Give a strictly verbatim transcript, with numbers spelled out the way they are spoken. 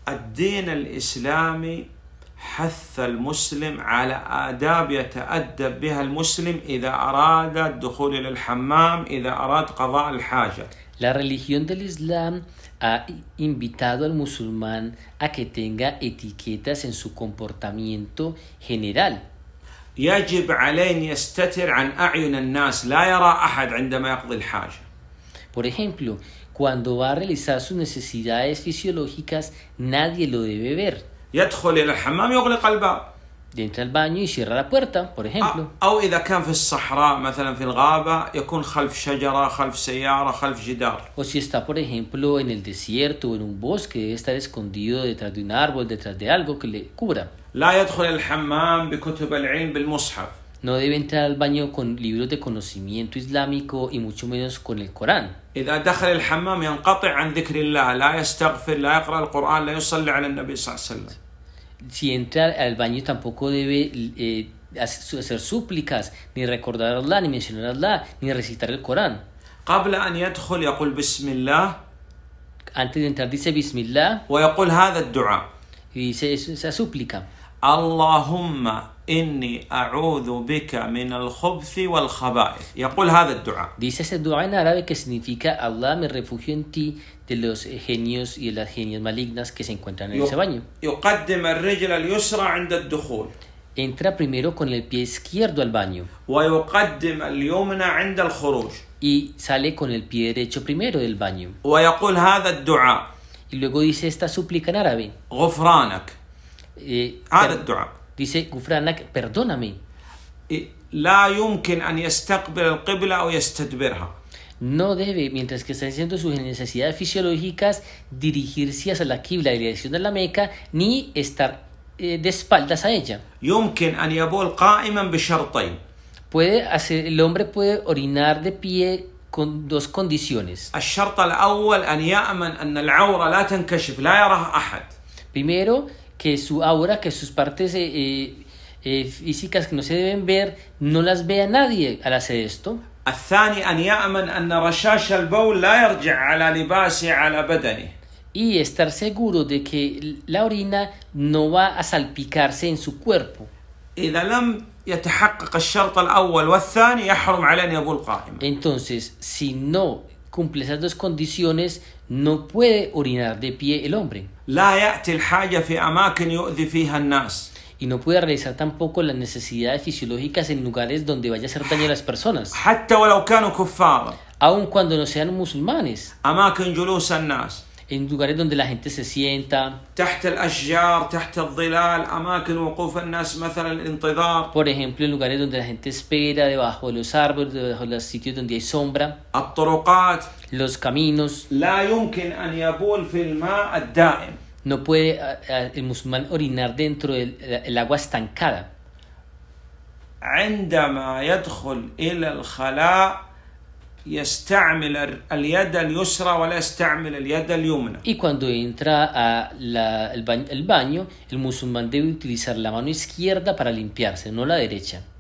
الدين الإسلامي حث المسلم على آداب يتأدب بها المسلم إذا أراد الدخول إلى الحمام، إذا أراد قضاء الحاجة. La religión del Islam ha invitado al musulmán a que tenga etiquetas en su comportamiento general. يجب عليه أن يستتر عن أعين الناس، لا يرى أحد عندما يقضي الحاجة. Por ejemplo, cuando va a realizar sus necesidades fisiológicas, nadie lo debe ver. يدخل إلى الحمام يغلق الباب. Entra al baño y cierra la puerta, por ejemplo. أو إذا كان في الصحراء مثلا في الغابة يكون خلف شجرة، خلف سيارة، خلف جدار. O si está, por ejemplo, en el desierto o en un bosque, debe estar escondido detrás de un árbol, detrás de algo que le cubra. لا يدخل الحمام بكتب العلم بالمصحف. No debe entrar al baño con libros de conocimiento islámico y mucho menos con el Corán. إذا دخل الحمام ينقطع عن ذكر الله، لا يستغفر، لا يقرأ القرآن، لا يصلي على النبي صلى الله عليه وسلم. Si entra al baño tampoco debe eh, hacer súplicas, ni recordar a Allah, ni mencionar a Allah, ni recitar el Corán. قبل أن يدخل يقول بسم الله. Antes de entrar dice Bismillah. ويقول هذا الدعاء. Y dice esa súplica. اللهم إني أعوذ بك من الخبث والخبائث. يقول هذا الدعاء. Dice ese dua en árabe que significa Allah me refugio en ti de los genios y de las genias malignas que se encuentran en ese baño. يقدم الرجل اليسرى عند الدخول. Entra primero con el pie izquierdo al baño. ويقدم اليمنى عند الخروج. Y sale con el pie derecho primero del baño. ويقول هذا الدعاء. Y luego dice esta súplica en árabe. غفرانك. Eh, هذا الدعاء. Dice Gufranak, perdóname. لا يمكن أن يستقبل القبلة أو يستدبرها. No debe, mientras que está haciendo sus necesidades fisiológicas, dirigirse hacia la Qibla, la dirección de la Meca, ni estar eh, de espaldas a ella. يمكن أن يبول قائما بشرطين. Puede hacer, el hombre puede orinar de pie con dos condiciones. الشرط الأول أن يأمن أن العورة لا تنكشف، لا يراها أحد. Primero, que su aura, que sus partes eh, eh, físicas que no se deben ver, no las vea nadie al hacer esto. الثاني أن يأمن أن رشاش البول لا يرجع على لباسه على بدنه. Y estar seguro de que la orina no va a salpicarse en su cuerpo. إذا لم يتحقق الشرط الأول والثاني يحرم عليه أن يبول قائما. Entonces, si no cumple esas dos condiciones, no puede orinar de pie el hombre. لا يأتي الحاجة في أماكن يؤذي فيها الناس. Y no puede realizar tampoco las necesidades fisiológicas en lugares donde vaya a hacer daño a las personas. حتى ولو كانوا كفارا. Aun cuando no sean musulmanes. أماكن جلوس الناس. En lugares donde la gente se sienta. تحت الأشجار، تحت الظلال، أماكن وقوف الناس مثلا الانتظار. Por ejemplo, en lugares donde la gente espera, debajo de los árboles, debajo de los sitios donde hay sombra. الطرقات. Los caminos. لا يمكن أن يبول في الماء الدائم. No puede el musulmán orinar dentro del agua estancada. عندما يدخل إلى الخلاء يستعمل اليد اليسرى ولا يستعمل اليد اليمنى. Y cuando entra a la, el, baño, el baño, el musulmán debe utilizar la mano izquierda para limpiarse, no la derecha.